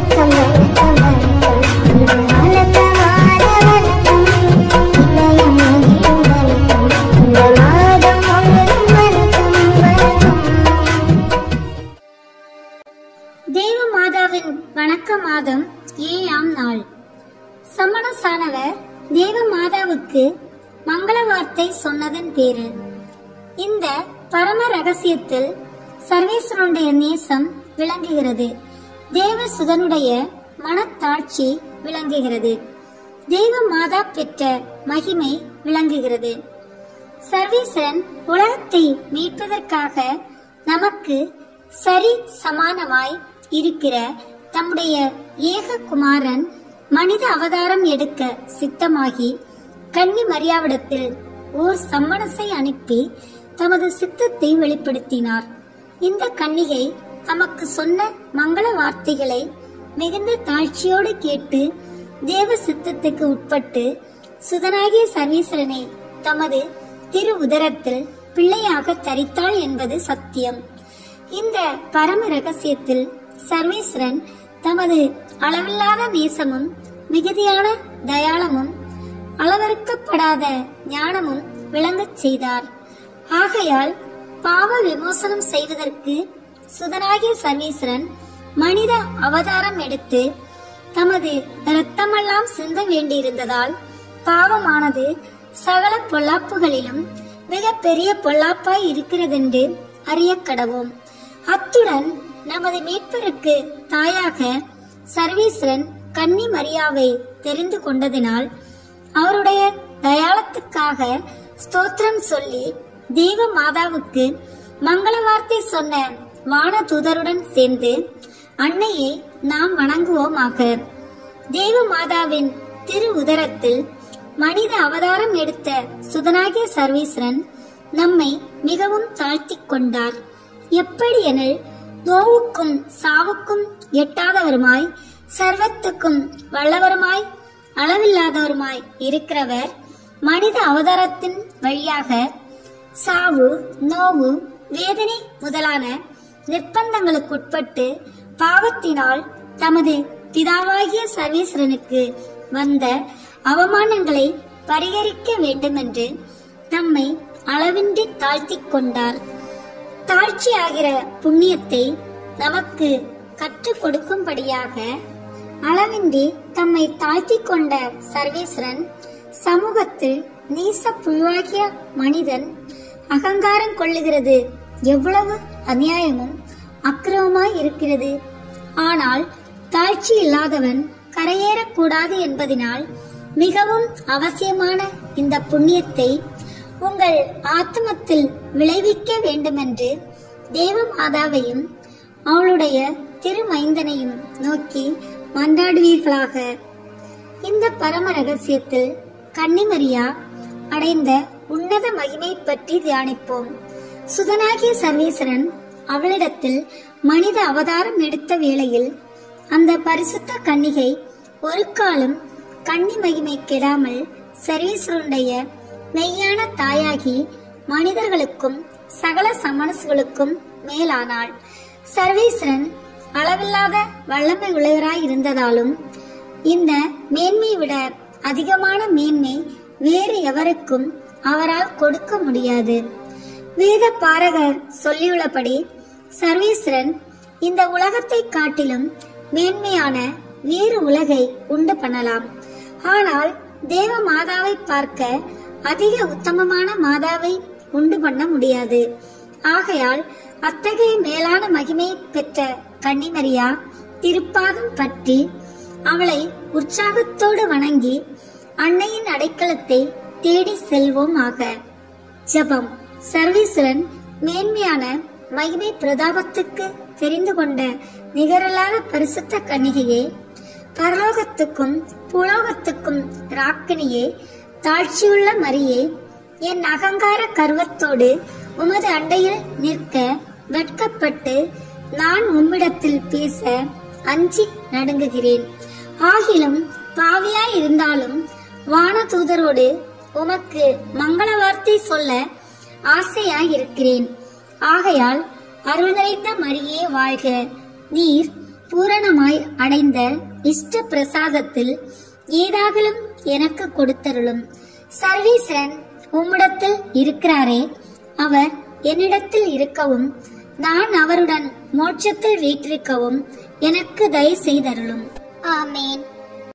தேவமாதாவின் வணக்க மாதம் 7ஆம் நாள். சமணசானவர் தேவமாதாவுக்கு மங்கள வார்த்தை சொன்னதன் பேரில் இந்த பரம ரகசியத்தில் சர்வேஸ்வரனுடைய நேசம் விளங்குகிறது. தேவசுதனுடைய மனத்தாட்சி விளங்குகிறது. தேவமாதா பெற்ற மகிமை விளங்குகிறது. சர்வேஸ்வரன் உலகத்தை மீட்பதற்காக நமக்கு சரி சமானமாய் இருக்கிற தம்முடைய ஏக குமாரன் மனித அவதாரம் எடுக்க சித்தமாகி கன்னி மரியாவிடத்தில் ஓர் சம்மனசை அனுப்பி தமது சித்தத்தை வெளிப்படுத்தினார். இந்த கன்னிகை தமக்கு சொன்ன மங்கள வார்த்தைகளை மிகுந்த தாழ்ச்சியோடு கேட்டு தேவ சித்தத்துக்கு உட்பட்டு சுதனாகிய சர்வேஸ்வரனை தமது திரு உதரத்தில் பிள்ளையாக தரித்தாள் என்பது சத்தியம். இந்த பரம ரகசியத்தில் சர்வேஸ்வரன் தமது அளவில்லாத நேசமும் மிகுதியான தயாளமும் அளவறுக்கப்படாத ஞானமும் விளங்கச் செய்தார். ஆகையால் பாவ விமோசனம் செய்வதற்கு சுதனாகிய சர்வேஸ்வரன் மனித அவதாரம் எடுத்து தமது இரத்தமெல்லாம் சிந்த வேண்டியிருந்ததால் பாவமானது சகல பொல்லாப்புகளிலும் மிக பெரிய பொல்லாப்பாய் இருக்கிறதென்று அறிய கடவோம். அத்துடன் நமது மீட்பருக்கு தாயாக சர்வேஸ்வரன் கன்னி மரியாவை தெரிந்து கொண்டதினால் அவருடைய தயாளத்துக்காக ஸ்தோத்திரம் சொல்லி தேவ மாதாவுக்கு மங்கள வார்த்தை சொன்ன வான தூதருடன் சேர்ந்து அன்னையை நாம் வணங்குவோமாக. தேவ மாதாவின் திரு உதரத்தில் மனித அவதாரம் எடுத்த சுதனாகிய சர்வேஸ்வரன் நம்மை மிகவும் தாழ்த்திக் கொண்டார். எப்படி எனில், நோவுக்கும் சாவுக்கும் எட்டாதவருமாய் சர்வத்துக்கும் வல்லவருமாய் அளவில்லாதவருமாய் இருக்கிறவர் மனித அவதாரத்தின் வழியாக சாவு, நோவு, வேதனை முதலான நிர்பந்தங்களுக்குட்பட்டு பாவத்தினால் தமது பிதாவாகிய சர்வேஸ்வரனுக்கு வந்த அவமானங்களை பரிகரிக்க வேண்டுமென்று தம்மை அளவின்றி தாழ்த்திக் கொண்டார். தாழ்ச்சியாகிற புண்ணியத்தை நமக்கு கற்றுக் கொடுக்கும்படியாக அளவின்றி தம்மை தாழ்த்திக் கொண்ட சர்வேஸ்வரன் சமூகத்தில் நீச புழுவாகிய மனிதன் அகங்காரம் கொள்ளுகிறது எவ்வளவு அநியாயமும் அக்கிரமமாய் இருக்கிறது. ஆனால் தாழ்ச்சி இல்லாதவன் கரையேறக்கூடாது என்பதனால் மிகவும் அவசியமான இந்த புண்ணியத்தை உங்கள் ஆத்மத்தில் விளைவிக்க வேண்டுமென்று தேவ மாதாவையும் அவளுடைய திருமைந்தனையும் நோக்கி மன்றாடுவீர்களாக. இந்த பரம ரகசியத்தில் கன்னிமரியா அடைந்த உன்னத மகிமை பற்றி தியானிப்போம். சுதனாகிய சர்வேஸ்வரன் அவளிடத்தில் மனித அவதாரம் எடுத்த வேளையில் அந்த பரிசுத்த கன்னிகை ஒரு காலம் கன்னி மகிமை கெடாமல் சர்வேஸ்வரனுடைய மெய்யான தாயாகி மனிதர்களுக்கும் சகல சமணசுகளுக்கும் மேலானாள். சர்வேஸ்வரன் அளவில்லாத வல்லமை உள்ளவராய் இருந்ததாலும் இந்த மேன்மை விட அதிகமான மேன்மை வேறு எவருக்கும் அவரால் கொடுக்க முடியாது. வேத பாரகர் சொல்லியுள்ளபடி சர்வேஸ்வரன் இந்த உலகத்தை காட்டிலும் மேன்மையான வேறு உலகை உண்டு பண்ணலாம். ஆனால் தேவ மாதாவை பார்க்க அதிக உத்தமமான மாதாவை உண்டு பண்ண முடியாது. ஆகையால் அத்தகைய மேலான மகிமை பெற்ற கன்னிமரியா திருப்பாதம் பற்றி அவளை உற்சாகத்தோடு வணங்கி அன்னையின் அடைக்கலத்தை தேடி செல்வோம் ஆக. ஜபம். சர்வேஸ்வரன் மேன்மையான மகிமை பிரதாபத்துக்கு தெரிந்து கொண்ட நிகரில்லாத பரிசுத்த கன்னிகையே, பரலோகத்துக்கும் புலோகத்துக்கும் ராக்கினியே, தாழ்ச்சியுள்ள மரியே, என் அகங்கார கர்வத்தோடு உமது அண்டையில் நிற்க வெட்கப்பட்டு நான் உம்மிடத்தில் பேச அஞ்சி நடுங்குகிறேன். ஆகிலும் பாவியாய் இருந்தாலும் வான தூதரோடு உமக்கு மங்கள வார்த்தை சொல்ல ஆசையாயிருக்கிறேன். ஆகையால் அருள் நிறைந்த மரியே வாழ்க. நீர் பூரணமாய் அடைந்த இஷ்ட பிரசாதத்தில் ஏதாகலும் எனக்கு கொடுத்தருளும். சர்வேஸ்வரன் உம்மிடத்தில் இருக்கிறாரே, அவர் என்னிடத்தில் இருக்கவும் நான் அவருடன் மோட்சத்தில் வீற்றிருக்கவும் எனக்கு தயவு செய்தருளும். ஆமேன்.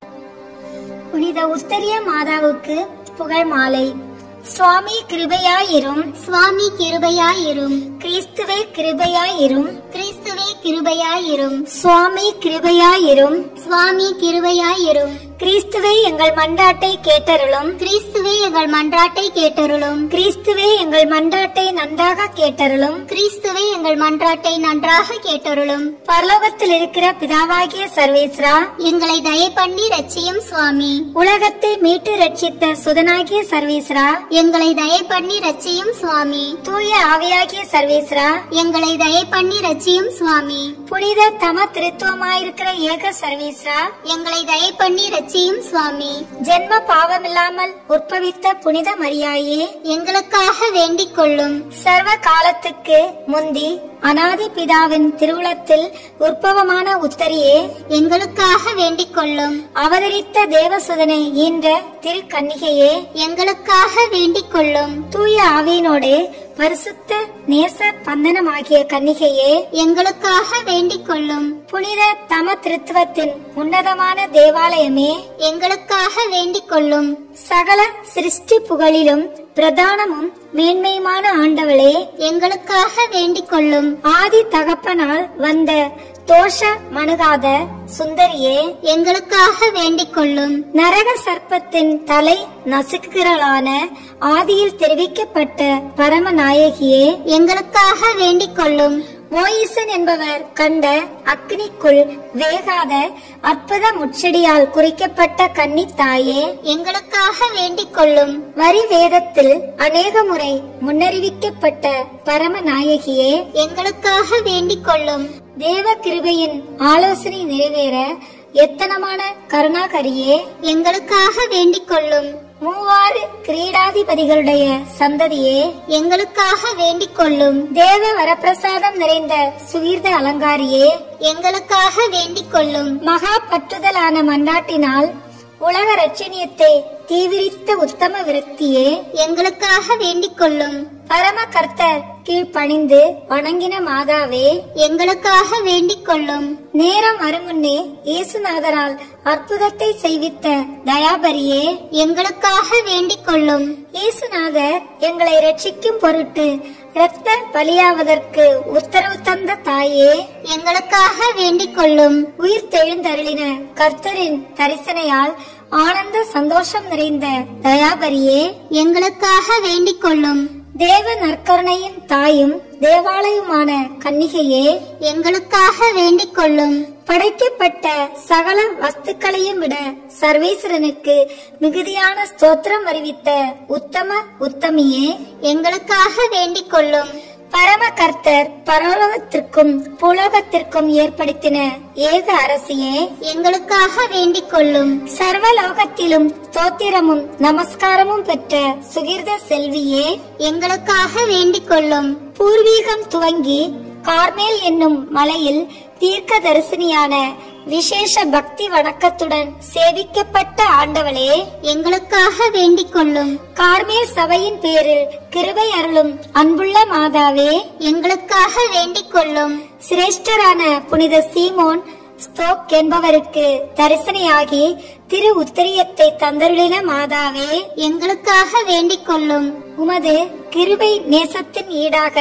புனித உத்தரிய மாதாவுக்கு புகழ் மாலை. சுவாமி கிருபையாயிரும், சுவாமி கிருபையாயிரும், கிறிஸ்துவே கிருபையாயிரும், கிறிஸ்துவே கிருபையாயிரும், சுவாமி கிருபையாயிரும், சுவாமி கிருபையாயிரும், கிறிஸ்துவே எங்கள் மன்றாட்டை கேட்டருளும், கிறிஸ்துவே எங்கள் மன்றாட்டை கேட்டருளும், கிறிஸ்துவே எங்கள் மன்றாட்டை நன்றாக கேட்டருளும், கிறிஸ்துவே எங்கள் மன்றாட்டை நன்றாக கேட்டருளும். பரலோகத்தில் இருக்கிற பிதாவாகிய சர்வேஸ்வரா, எங்களை தயை பண்ணி ரட்சியும் சுவாமி. உலகத்தை மீட்டு ரட்சித்த சுதனாகிய சர்வேஸ்வரா, எங்களை தயை பண்ணி ரட்சியும் சுவாமி. தூய ஆவியாகிய சர்வேஸ்வரா, எங்களை தயை பண்ணி ரட்சியும் சுவாமி. புனித தம திருத்துவமாயிருக்கிற ஏக சர்வேஸ்வரா, எங்களை தயை பண்ணி ரட்சியும் சுவாமி. ஜென்ம பாவமில்லாமல் உற்பவித்த புனித மரியாயே, எங்களுக்காக வேண்டிக் கொள்ளும். சர்வ காலத்துக்கு முந்தி அநாதி பிதாவின் திருவுளத்தில் உற்பவமான உத்தரியே, எங்களுக்காக வேண்டிக் கொள்ளும். அவதரித்த தேவசுதனை ஈன்ற திருக்கன்னிகையே, எங்களுக்காக வேண்டிக் கொள்ளும். தூய ஆவியினோடு பரிசுத்த நேச பந்தனமாகிய கன்னிகையே, எங்களுக்காக வேண்டிக் கொள்ளும். புனித தம திருத்துவத்தின் உன்னதமான தேவாலயமே, எங்களுக்காக வேண்டிக் கொள்ளும். சகல சிருஷ்டி புகழிலும் பிரதானமும் மேன்மையுமான ஆண்டவளே, எங்களுக்காக வேண்டிக் கொள்ளும். ஆதி தகப்பனால் வந்த தோஷ மணுகாத சுந்தரியே, எங்களுக்காக வேண்டிக் கொள்ளும். நரக சர்ப்பத்தின் தலை நசுக்குகளான ஆதியில் தெரிவிக்கப்பட்ட பரமநாயகியே, எங்களுக்காக வேண்டிக் கொள்ளும். மோயிசன் என்பவர் கண்ட அக்னிக்குள் வேகாத அற்புத முச்செடியால் குறிக்கப்பட்ட கன்னி தாயே, எங்களுக்காக வேண்டிக் கொள்ளும். வரி வேதத்தில் அநேக முறை முன்னறிவிக்கப்பட்ட பரமநாயகியே, எங்களுக்காக வேண்டிக் கொள்ளும். தேவ கிருபையின் ஆலோசனை நிறைவேற எத்தனமான கருணாகரியே, எங்களுக்காக வேண்டிக் கொள்ளும். மூவாறு கிரீடாதிபதிகளுடைய சந்ததியே, எங்களுக்காக வேண்டிக் கொள்ளும். தேவ வரப்பிரசாதம் நிறைந்த சுகீர்த அலங்காரியே, எங்களுக்காக வேண்டிக் கொள்ளும். மகா பற்றுதலான மன்றாட்டினால் உலக ரட்சணியத்தை தீவிரித்த உத்தம விரக்தியே, எங்களுக்காக வேண்டிக் கொள்ளும். பரம கர்த்தர் கீழ்பணிந்து வணங்கின மாதாவே, எங்களுக்காக வேண்டிக் கொள்ளும். நேரம் வருமுன்னே இயேசுநாதரால் அற்புதத்தை செய்வித்த தயாபரியே, எங்களுக்காக வேண்டிக் கொள்ளும். இயேசுநாதர் எங்களை ரட்சிக்கும் பொருட்டு இரத்த பலியாவதற்கு உத்தரவு தந்த தாயே, எங்களுக்காக வேண்டிக் கொள்ளும். உயிர் தெழுந்தருளின கர்த்தரின் தரிசனையால் ஆனந்த சந்தோஷம் நிறைந்த தயாபரியே, எங்களுக்காக வேண்டிக் கொள்ளும். தேவ நற்கருணையின் தாயும் தேவாலயமான கன்னிகையே, எங்களுக்காக வேண்டிக் கொள்ளும். படைக்கப்பட்ட சகல வஸ்துக்களையும் விட சர்வேஸ்வரனுக்கு மிகுதியான ஸ்தோத்திரம் அறிவித்த உத்தம உத்தமியே, எங்களுக்காக வேண்டிக் கொள்ளும். பரம கர்த்தர் பரலோகத்திற்கும் பூலோகத்திற்கும் ஏற்படுத்தின ஏக அரசியே, எங்களுக்காக வேண்டிக் கொள்ளும். சர்வலோகத்திலும் ஸ்தோத்திரமும் நமஸ்காரமும் பெற்ற சுகீர்த செல்வியே, எங்களுக்காக வேண்டிக் கொள்ளும். பூர்வீகம் துவங்கி கார்மேல் என்னும் மலையில் தீர்க்க தரிசனியான விசேஷ பக்தி வணக்கத்துடன் சேவிக்கப்பட்ட ஆண்டவளே, எங்களுக்காக வேண்டிக் கொள்ளும். கார்மேல் சபையின் பேரில் கிருபை அருளும் அன்புள்ள மாதாவே, எங்களுக்காக வேண்டிக் கொள்ளும். சிரேஷ்டரான புனித சீமோன் ஸ்தோக் என்பவருக்கு தரிசனையாகி திரு உத்தரியத்தை தந்தருளின மாதாவே, எங்களுக்காக வேண்டிக் கொள்ளும். உமது கிருபை நேசத்தின் ஈடாக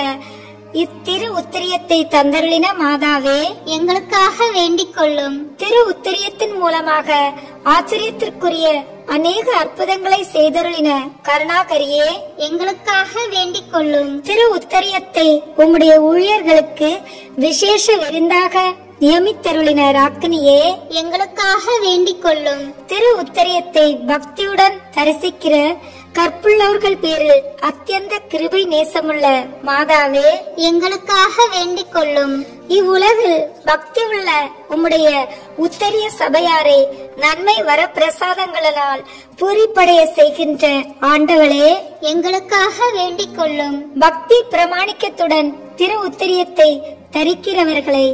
இத்திரு உத்தரியத்தை தந்தருளின மாதாவே, எங்களுக்காக வேண்டிக் கொள்ளும். திரு உத்தரியத்தின் மூலமாக ஆச்சரியத்திற்குரிய அநேக அற்புதங்களை செய்தருளின கருணாகரியே, எங்களுக்காக வேண்டிக் கொள்ளும். திரு உத்தரியத்தை உம்முடைய ஊழியர்களுக்கு விசேஷ விருந்தாக நியமித்தருளின ராக்கினியே, எங்களுக்காக வேண்டிக் கொள்ளும். திரு உத்தரியத்தை பக்தியுடன் தரிசிக்கிற கற்புள்ளவர்கள் பேரில் அத்தியந்த கிருபை நேசமுள்ள மாதாவே, எங்களுக்காக வேண்டிக் கொள்ளும். இவ்வுலகில் பக்தி உள்ள உம்முடைய உத்தரிய சபையாரை நன்மை வர பிரசாதங்களால் பூரிப்படைய செய்கின்ற ஆண்டவளே, எங்களுக்காக வேண்டிக் கொள்ளும். பக்தி பிரமாணிக்கத்துடன் திரு உத்தரியத்தை தரிக்கிறவர்களை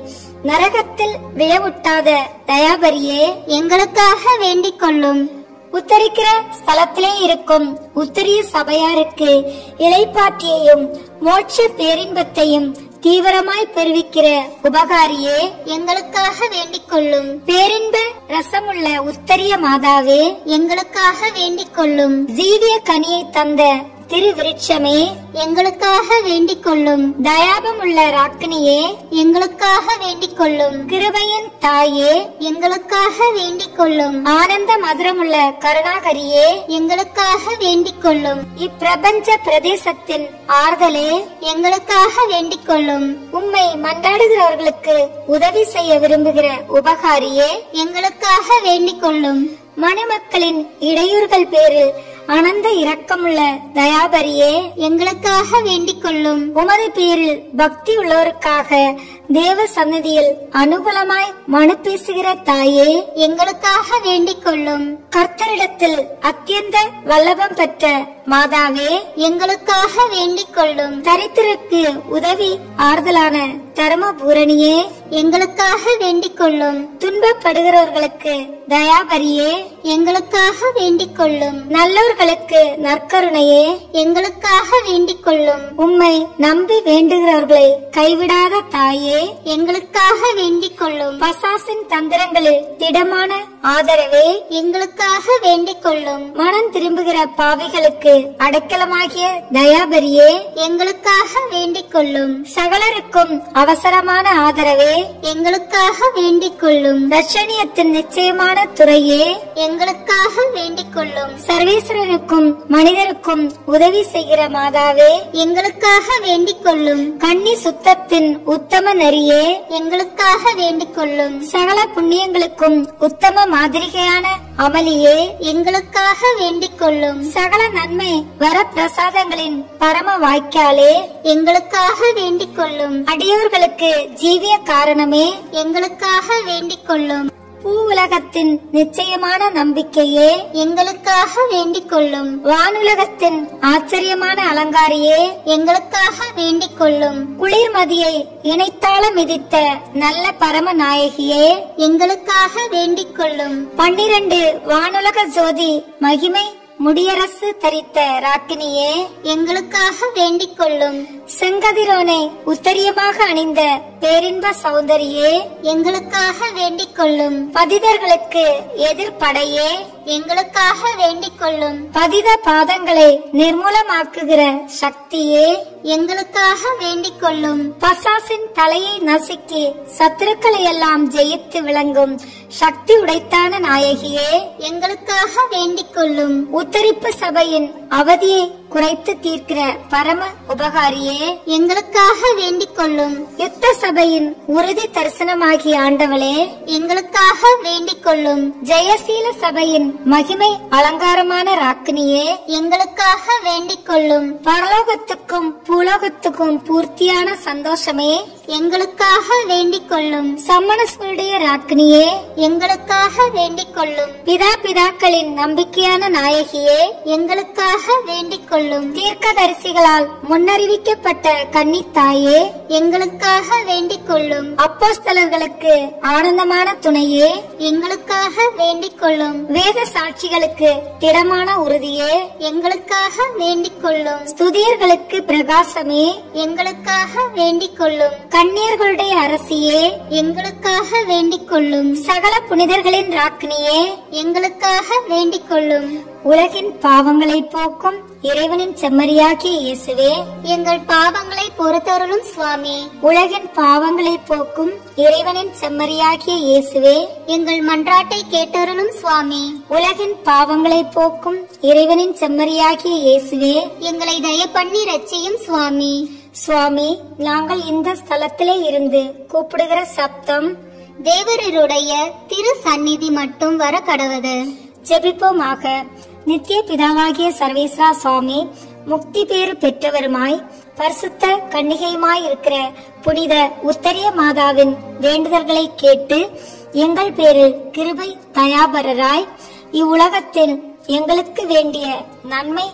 நரகத்தில் விழவுட்டாத தயாபரியே எங்களுக்காக வேண்டிக் கொள்ளும். உத்தரிக்கிற ஸ்தலத்திலே இருக்கும் உத்தரிய சபையாருக்கு இளைப்பாற்றியையும் மோட்ச பேரின்பத்தையும் தீவிரமாய் பெருவிக்கிற உபகாரியே எங்களுக்காக வேண்டிக் கொள்ளும். பேரின்ப ரசமுள்ள உத்தரிய மாதாவே எங்களுக்காக வேண்டிக் கொள்ளும். ஜீவிய கனியை தந்த திருவிருட்சமே எங்களுக்காக வேண்டிக் கொள்ளும். தயாபம் உள்ள ராக்கினியே எங்களுக்காக வேண்டிக் கொள்ளும். கிருபையின் தாயே எங்களுக்காக வேண்டிக் கொள்ளும். ஆனந்த மதுரமுள்ள கருணாகரியே எங்களுக்காக வேண்டிக் கொள்ளும். இப்பிரபஞ்ச பிரதேசத்தின் ஆறுதலே எங்களுக்காக வேண்டிக் கொள்ளும். உம்மை மன்றாடுகிறவர்களுக்கு உதவி செய்ய விரும்புகிற உபகாரியே எங்களுக்காக வேண்டிக் கொள்ளும். மணமக்களின் இடையூறுகள் பேரில் அனந்த இரக்கமுள்ள தயாபரியே எங்களுக்காக வேண்டிக் கொள்ளும். உமது பேரில் பக்தி உள்ளோருக்காக தேவ சந்நிதியில் அனுகூலமாய் மனு பேசுகிற தாயே எங்களுக்காக வேண்டிக் கொள்ளும். கர்த்தரிடத்தில் அத்தியந்த வல்லபம் பெற்ற மாதாவே எங்களுக்காக வேண்டிக் கொள்ளும். தரித்திற்கு உதவி ஆறுதலான தர்மபூரணியே எங்களுக்காக வேண்டிக் கொள்ளும். துன்பப்படுகிறவர்களுக்கு தயாபரியே எங்களுக்காக வேண்டிக் கொள்ளும். நல்லோர்களுக்கு நற்கருணையே எங்களுக்காக வேண்டிக் கொள்ளும். உம்மை நம்பி வேண்டுகிறவர்களை கைவிடாத தாயே எங்களுக்காக வேண்டிக் கொள்ளும். பசாசின் தந்திரங்களில் திடமான ஆதரவே எங்களுக்காக வேண்டிக் கொள்ளும். மனம் திரும்புகிற பாவிகளுக்கு அடைக்கலமாகிய தயாபரியே எங்களுக்காக வேண்டிக் கொள்ளும். சகலருக்கும் அவசரமான ஆதரவே எங்களுக்காக வேண்டிக் கொள்ளும். ரட்சணியத்தின் நிச்சயமான துறையே எங்களுக்காக வேண்டிக் கொள்ளும். சர்வேஸ்வரனுக்கும் மனிதருக்கும் உதவி செய்கிற மாதாவே எங்களுக்காக வேண்டிக் கொள்ளும். கன்னி சுத்தத்தின் உத்தம நெறியே எங்களுக்காக வேண்டிக் கொள்ளும். சகல புண்ணியங்களுக்கும் உத்தம மாதிரிகையான அமளியே எங்களுக்காக வேண்டிக் கொள்ளும். சகல நன்மை வரப்பிரசாதங்களின் பரம வாய்க்காலே எங்களுக்காக வேண்டிக் கொள்ளும். அடியோர்களுக்கு ஜீவிய காரணமே எங்களுக்காக வேண்டிக் கொள்ளும். பூ உலகத்தின் நிச்சயமான நம்பிக்கையே எங்களுக்காக வேண்டிக் கொள்ளும். வானுலகத்தின் ஆச்சரியமான அலங்காரியே எங்களுக்காக வேண்டிக் கொள்ளும். குளிர்மதியை இணைத்தாள மிதித்த நல்ல பரம நாயகியே எங்களுக்காக வேண்டிக் கொள்ளும். 12 வானுலக ஜோதி மகிமை முடியரசு தரித்த ராக்கினியே எங்களுக்காக வேண்டிக் கொள்ளும். செங்கதிரோனை உத்தரியமாக அணிந்த பேரின்ப சௌந்தரியே எங்களுக்காக வேண்டிக் கொள்ளும். பதிதர்களுக்கு எதிர்ப்படையே எங்களுக்காக வேண்டிக் கொள்ளும். பதித பாதங்களை நிர்மூலமாக்குகிற சக்தியே எங்களுக்காக வேண்டிக் கொள்ளும். பசாசின் தலையை நசுக்கி சத்துருக்களை எல்லாம் ஜெயித்து விளங்கும் சக்தி உடைத்தான நாயகியே எங்களுக்காக வேண்டிக் கொள்ளும். உத்தரிப்பு சபையின் அவதியை குறைத்து தீர்க்கிற பரம உபகாரியே எங்களுக்காக வேண்டிக் கொள்ளும். யுத்த சபையின் உறுதி தரிசனமாகிய ஆண்டவளே எங்களுக்காக வேண்டிக் கொள்ளும். ஜெயசீல சபையின் மகிமை அலங்காரமான ராக்கினியே எங்களுக்காக வேண்டிக் கொள்ளும். பரலோகத்துக்கும் பூலோகத்துக்கும் பூர்த்தியான சந்தோஷமே எங்களுக்காக வேண்டிக் கொள்ளும். சம்மனசுடைய ராக்கினியே எங்களுக்காக வேண்டிக் கொள்ளும். பிதாக்களின் நம்பிக்கையான நாயகியே எங்களுக்காக வேண்டிக் கொள்ளும். தீர்க்கதரிசிகளால் முன்னறிவிக்கப்பட்ட கன்னித்தாயே எங்களுக்காக வேண்டிக் கொள்ளும். அப்போஸ்தலர்களுக்கு ஆனந்தமான துணையே எங்களுக்காக வேண்டிக் கொள்ளும். வேத சாட்சிகளுக்கு திடமான உறுதியே எங்களுக்காக வேண்டிக் கொள்ளும். ஸ்துதியர்களுக்கு பிரகாசமே எங்களுக்காக வேண்டிக் கொள்ளும். கன்னியர்களுடைய அரசியே எங்களுக்காக வேண்டிக் கொள்ளும். சகல புனிதர்களின் ராக்கினியே எங்களுக்காக வேண்டிக் கொள்ளும். உலகின் பாவங்களை போக்கும் இறைவனின் செம்மறியாகிய இயேசுவே எங்கள் பாவங்களை பொறுத்தருளும் சுவாமி. உலகின் பாவங்களை போக்கும் இறைவனின் செம்மறியாகிய இயேசுவே எங்கள் மன்றாட்டை கேட்டருளும் சுவாமி. உலகின் பாவங்களை போக்கும் இறைவனின் செம்மறியாகிய இயேசுவே எங்களை தய பண்ணி ரட்சியும் சுவாமி. சுவாமி, நாங்கள் இந்த ஸ்தலத்திலே இருந்து கூப்பிடுகிற சப்தம் தேவருடைய திரு சந்நிதி மட்டும் வர கடவது. ஜெபிப்போமாக. நித்திய பிதாவாகிய சர்வேஸ்வரா சுவாமி, முக்தி பேறு பெற்றவருமாய் பரிசுத்த கன்னிகையுமாய் இருக்கிற புனித உத்தரிய மாதாவின் வேண்டுதல்களை கேட்டு எங்கள் பேரில் கிருபை தயாபரராய் இவ்வுலகத்தில் எங்களுக்கு வேண்டிய நன்மை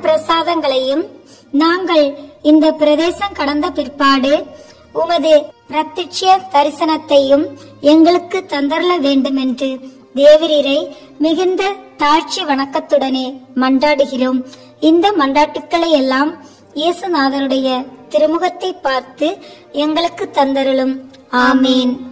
வரப்பிரசாதங்களையும் நாங்கள் இந்த பிரதேசம் கடந்த பிற்பாடு உமது பிரத்யட்ச தரிசனத்தையும் எங்களுக்கு தந்தரல வேண்டுமென்று தேவரீரை மிகுந்த தாழ்ச்சி வணக்கத்துடனே மன்றாடுகிறோம். இந்த மன்றாட்டுக்களை எல்லாம் இயேசுநாதருடைய திருமுகத்தை பார்த்து எங்களுக்கு தந்தருளும். ஆமேன்.